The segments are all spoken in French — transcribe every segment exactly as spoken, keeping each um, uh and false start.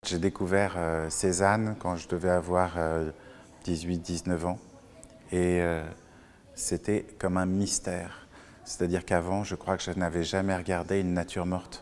J'ai découvert euh, Cézanne quand je devais avoir euh, dix-huit dix-neuf ans et euh, c'était comme un mystère. C'est-à-dire qu'avant, je crois que je n'avais jamais regardé une nature morte.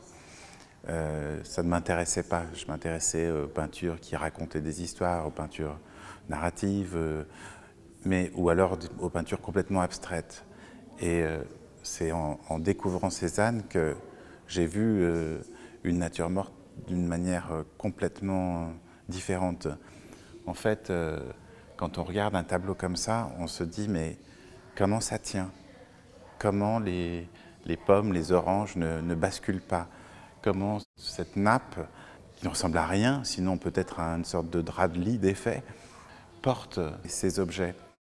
Euh, ça ne m'intéressait pas. Je m'intéressais aux peintures qui racontaient des histoires, aux peintures narratives, euh, mais, ou alors aux peintures complètement abstraites. Et euh, c'est en, en découvrant Cézanne que j'ai vu euh, une nature morte d'une manière complètement différente. En fait, euh, quand on regarde un tableau comme ça, on se dit mais comment ça tient? Comment les, les pommes, les oranges ne, ne basculent pas? Comment cette nappe, qui ne ressemble à rien, sinon peut-être à une sorte de drap de lit défait, porte ces objets?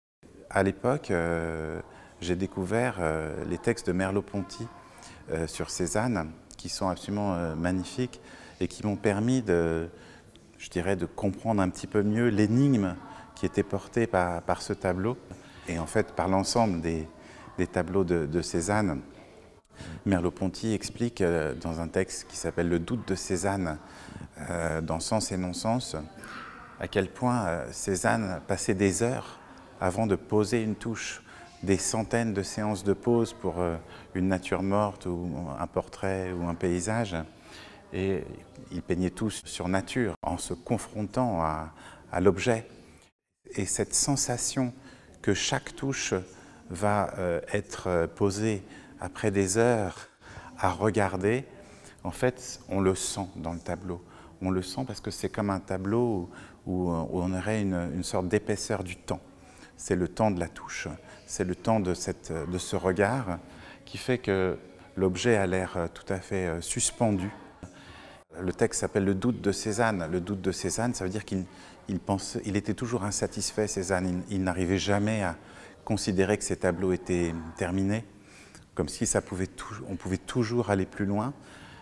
À l'époque, euh, j'ai découvert euh, les textes de Merleau-Ponty euh, sur Cézanne, qui sont absolument euh, magnifiques et qui m'ont permis de, je dirais, de comprendre un petit peu mieux l'énigme qui était portée par, par ce tableau et en fait par l'ensemble des, des tableaux de, de Cézanne. Merleau-Ponty explique euh, dans un texte qui s'appelle « Le doute de Cézanne euh, » dans Sens et non-sens, à quel point euh, Cézanne passait des heures avant de poser une touche, des centaines de séances de pose pour euh, une nature morte ou un portrait ou un paysage. Et il peignait tout sur nature, en se confrontant à, à l'objet. Et cette sensation que chaque touche va euh, être posée après des heures à regarder, en fait, on le sent dans le tableau. On le sent parce que c'est comme un tableau où, où on aurait une, une sorte d'épaisseur du temps. C'est le temps de la touche, c'est le temps de, cette, de ce regard qui fait que l'objet a l'air tout à fait suspendu. Le texte s'appelle « Le doute de Cézanne ». Le doute de Cézanne, ça veut dire qu'il il pensait, il était toujours insatisfait, Cézanne. Il, il n'arrivait jamais à considérer que ses tableaux étaient terminés, comme si ça pouvait tout, on pouvait toujours aller plus loin.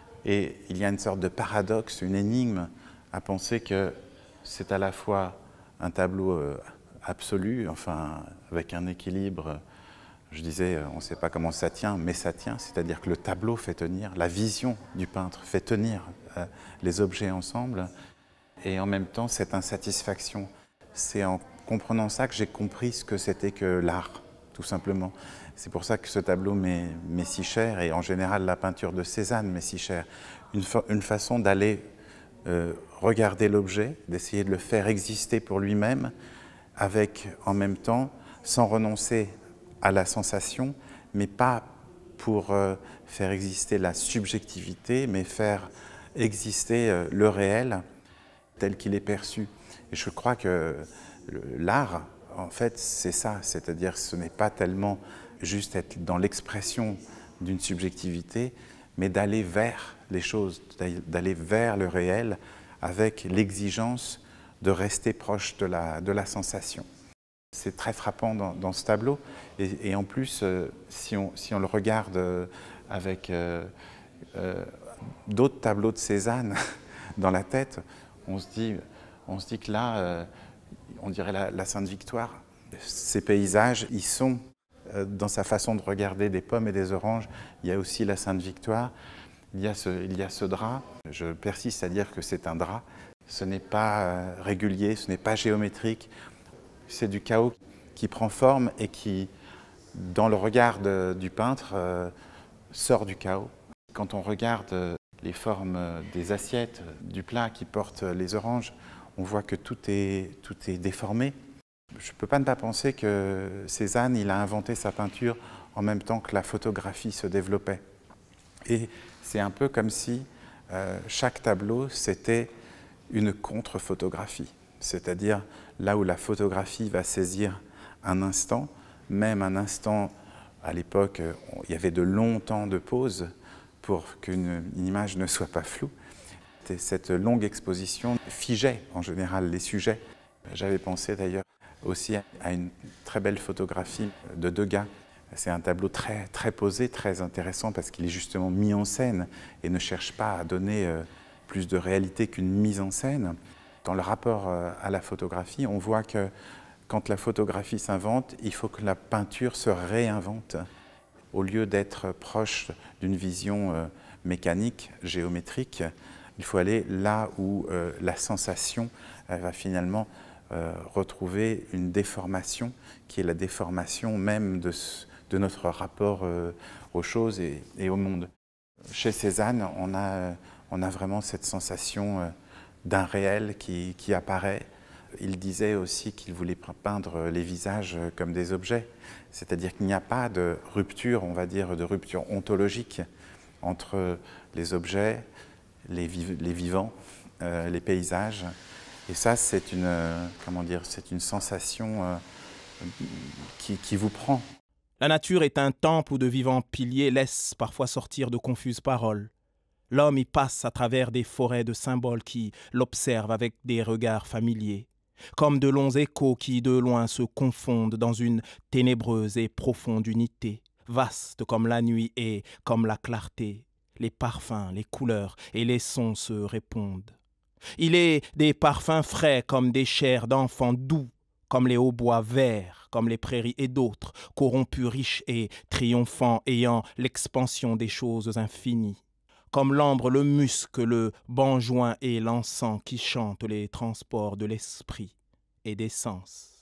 Et il y a une sorte de paradoxe, une énigme à penser que c'est à la fois un tableau absolu, enfin avec un équilibre. Je disais, on ne sait pas comment ça tient, mais ça tient, c'est-à-dire que le tableau fait tenir, la vision du peintre fait tenir euh, les objets ensemble, et en même temps cette insatisfaction. C'est en comprenant ça que j'ai compris ce que c'était que l'art, tout simplement. C'est pour ça que ce tableau m'est si cher, et en général la peinture de Cézanne m'est si chère. Une, fa une façon d'aller euh, regarder l'objet, d'essayer de le faire exister pour lui-même, avec en même temps, sans renoncer à la sensation, mais pas pour euh, faire exister la subjectivité, mais faire exister euh, le réel tel qu'il est perçu. Et je crois que l'art, en fait, c'est ça, c'est-à-dire ce n'est pas tellement juste être dans l'expression d'une subjectivité, mais d'aller vers les choses, d'aller vers le réel avec l'exigence de rester proche de la, de la sensation. C'est très frappant dans, dans ce tableau, et, et en plus, euh, si, on, si on le regarde euh, avec euh, euh, d'autres tableaux de Cézanne dans la tête, on se dit, on se dit que là, euh, on dirait la, la Sainte Victoire. Ces paysages, ils sont euh, dans sa façon de regarder des pommes et des oranges. Il y a aussi la Sainte Victoire, il y a ce, il y a ce drap. Je persiste à dire que c'est un drap. Ce n'est pas euh, régulier, ce n'est pas géométrique. C'est du chaos qui prend forme et qui, dans le regard de, du peintre, euh, sort du chaos. Quand on regarde euh, les formes des assiettes, du plat qui porte les oranges, on voit que tout est, tout est déformé. Je ne peux pas ne pas penser que Cézanne, il a inventé sa peinture en même temps que la photographie se développait. Et c'est un peu comme si euh, chaque tableau, c'était une contre-photographie. C'est-à-dire là où la photographie va saisir un instant, même un instant, à l'époque, il y avait de longs temps de pause pour qu'une image ne soit pas floue. Cette longue exposition figeait en général les sujets. J'avais pensé d'ailleurs aussi à une très belle photographie de Degas. C'est un tableau très, très posé, très intéressant parce qu'il est justement mis en scène et ne cherche pas à donner plus de réalité qu'une mise en scène. Dans le rapport à la photographie, on voit que quand la photographie s'invente, il faut que la peinture se réinvente. Au lieu d'être proche d'une vision mécanique, géométrique, Il faut aller là où euh, la sensation elle va finalement euh, retrouver une déformation, qui est la déformation même de, de notre rapport euh, aux choses et, et au monde. Chez Cézanne, on a, on a vraiment cette sensation euh, d'un réel qui, qui apparaît. Il disait aussi qu'il voulait peindre les visages comme des objets, c'est-à-dire qu'il n'y a pas de rupture, on va dire, de rupture ontologique entre les objets, les, viv les vivants, euh, les paysages. Et ça, c'est une, euh, comment dire, c'est une sensation euh, qui, qui vous prend. La nature est un temple où de vivants piliers laissent parfois sortir de confuses paroles. L'homme y passe à travers des forêts de symboles qui l'observent avec des regards familiers, comme de longs échos qui de loin se confondent dans une ténébreuse et profonde unité, vaste comme la nuit et comme la clarté. Les parfums, les couleurs et les sons se répondent. Il est des parfums frais comme des chairs d'enfants doux, comme les hautbois verts, comme les prairies et d'autres, corrompus, riches et triomphants, ayant l'expansion des choses infinies. Comme l'ambre, le musc, le benjoin et l'encens qui chantent les transports de l'esprit et des sens.